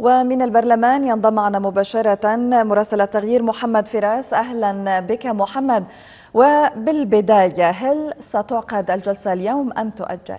ومن البرلمان ينضم معنا مباشرة مراسل التغيير محمد فراس. أهلا بك محمد. وبالبداية، هل ستعقد الجلسة اليوم أم تؤجل؟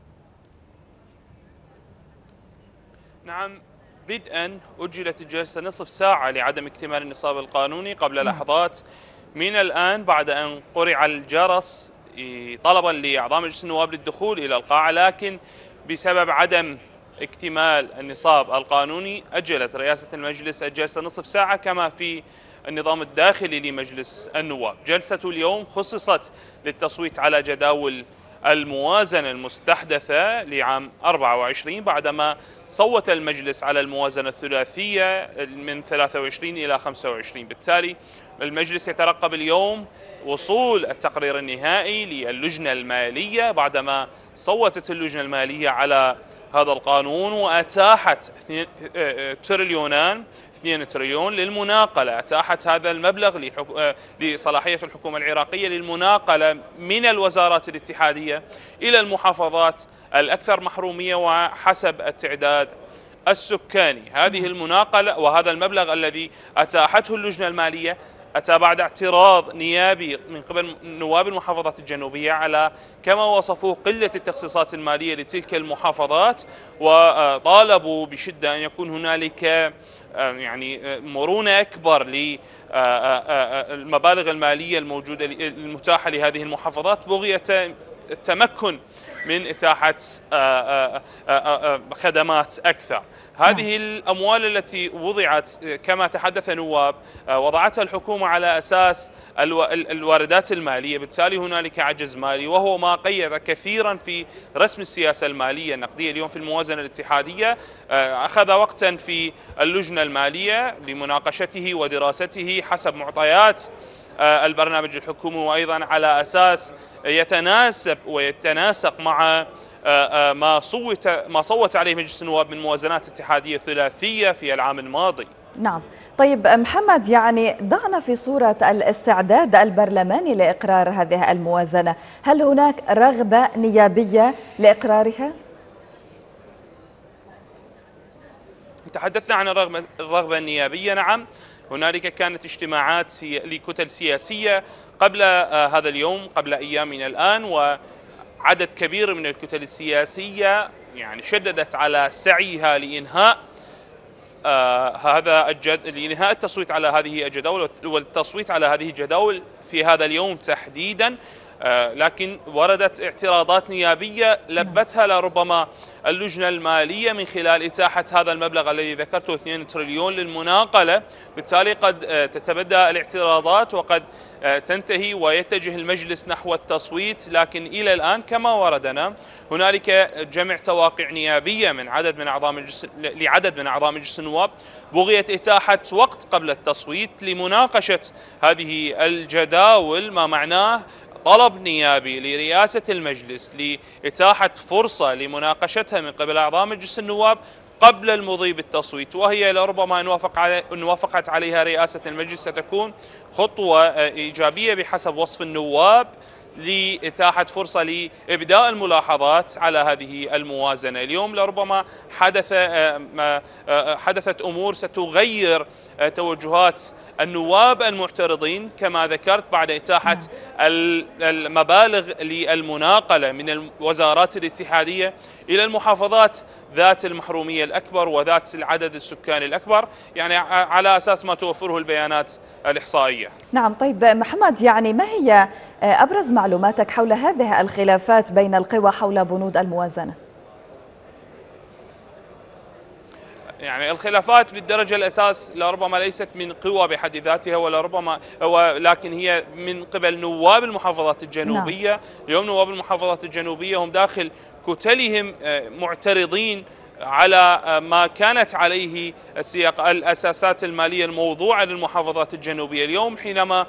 نعم، بدءا أجلت الجلسة نصف ساعة لعدم اكتمال النصاب القانوني قبل لحظات من الآن، بعد أن قرع الجرس طلبا لأعضاء مجلس النواب للدخول إلى القاعة، لكن بسبب عدم اكتمال النصاب القانوني أجلت رئاسة المجلس الجلسة نصف ساعة كما في النظام الداخلي لمجلس النواب. جلسة اليوم خصصت للتصويت على جداول الموازنة المستحدثة لعام 24 بعدما صوت المجلس على الموازنة الثلاثية من 23 إلى 25. بالتالي المجلس يترقب اليوم وصول التقرير النهائي للجنة المالية بعدما صوتت اللجنة المالية على هذا القانون وأتاحت 2 تريليون للمناقلة. أتاحت هذا المبلغ لصلاحية الحكومة العراقية للمناقلة من الوزارات الاتحادية إلى المحافظات الأكثر محرومية وحسب التعداد السكاني. هذه المناقلة وهذا المبلغ الذي أتاحته اللجنة المالية أتى بعد اعتراض نيابي من قبل نواب المحافظات الجنوبية على كما وصفوه قلة التخصيصات المالية لتلك المحافظات، وطالبوا بشدة أن يكون هنالك مرونة أكبر للمبالغ المالية الموجودة المتاحة لهذه المحافظات بغية التمكن من إتاحة خدمات أكثر. هذه الأموال التي وضعت كما تحدث نواب وضعتها الحكومة على أساس الواردات المالية، بالتالي هنالك عجز مالي، وهو ما قيد كثيرا في رسم السياسة المالية النقدية اليوم في الموازنة الاتحادية. أخذ وقتا في اللجنة المالية لمناقشته ودراسته حسب معطيات البرنامج الحكومي، وأيضا على أساس يتناسب ويتناسق مع ما صوت عليه مجلس النواب من موازنات اتحادية ثلاثية في العام الماضي. نعم. طيب محمد، ضعنا في صورة الاستعداد البرلماني لإقرار هذه الموازنة، هل هناك رغبة نيابية لإقرارها؟ تحدثنا عن الرغبة النيابية. نعم، هنالك كانت اجتماعات لكتل سياسية قبل هذا اليوم، قبل أيام من الآن، وعدد كبير من الكتل السياسية شددت على سعيها لإنهاء لإنهاء التصويت على هذه الجداول والتصويت على هذه الجداول في هذا اليوم تحديدا. لكن وردت اعتراضات نيابية لبتها لربما اللجنة المالية من خلال إتاحة هذا المبلغ الذي ذكرته 2 تريليون للمناقلة. بالتالي قد تتبدى الاعتراضات وقد تنتهي ويتجه المجلس نحو التصويت، لكن إلى الآن كما وردنا هنالك جمع تواقع نيابية لعدد من أعضاء مجلس النواب بغية إتاحة وقت قبل التصويت لمناقشة هذه الجداول، ما معناه طلب نيابي لرئاسة المجلس لإتاحة فرصة لمناقشتها من قبل أعضاء مجلس النواب قبل المضي بالتصويت، وهي لربما إن وافقت عليها رئاسة المجلس ستكون خطوة إيجابية بحسب وصف النواب لإتاحة فرصة لإبداء الملاحظات على هذه الموازنة. اليوم لربما حدثت أمور ستغير توجهات النواب المعترضين كما ذكرت بعد إتاحة المبالغ للمناقلة من الوزارات الاتحادية إلى المحافظات ذات المحرومية الأكبر وذات العدد السكاني الأكبر، على أساس ما توفره البيانات الإحصائية. نعم. طيب محمد، ما هي أبرز معلوماتك حول هذه الخلافات بين القوى حول بنود الموازنة؟ الخلافات بالدرجة الأساس لربما ليست من قوى بحد ذاتها ولكن هي من قبل نواب المحافظات الجنوبية. نعم. اليوم نواب المحافظات الجنوبية هم داخل كتلهم معترضين على ما كانت عليه الأساسات المالية الموضوعة للمحافظات الجنوبية. اليوم حينما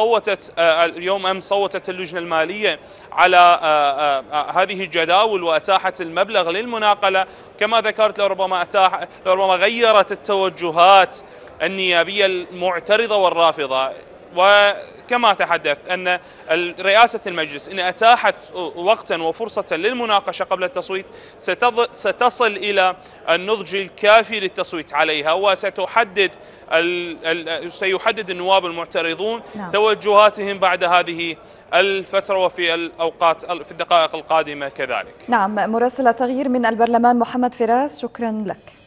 صوتت اللجنة المالية على هذه الجداول وأتاحت المبلغ للمناقلة، كما ذكرت لربما غيرت التوجهات النيابية المعترضة والرافضة. وكما تحدثت أن رئاسة المجلس إن أتاحت وقتا وفرصة للمناقشة قبل التصويت ستصل إلى النضج الكافي للتصويت عليها، سيحدد النواب المعترضون توجهاتهم بعد هذه الفترة وفي في الدقائق القادمة كذلك. نعم، مراسل التغيير من البرلمان محمد فراس، شكرا لك.